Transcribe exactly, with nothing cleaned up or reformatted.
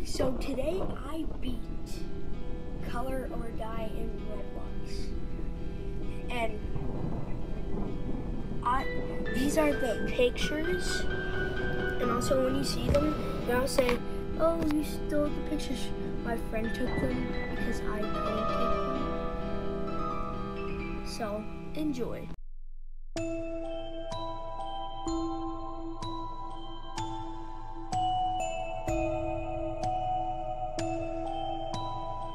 So today I beat Color or Die in Roblox, and I these are the pictures, and also when you see them, you'll say, "Oh, you stole the pictures. My friend took them because I couldn't take them." So enjoy.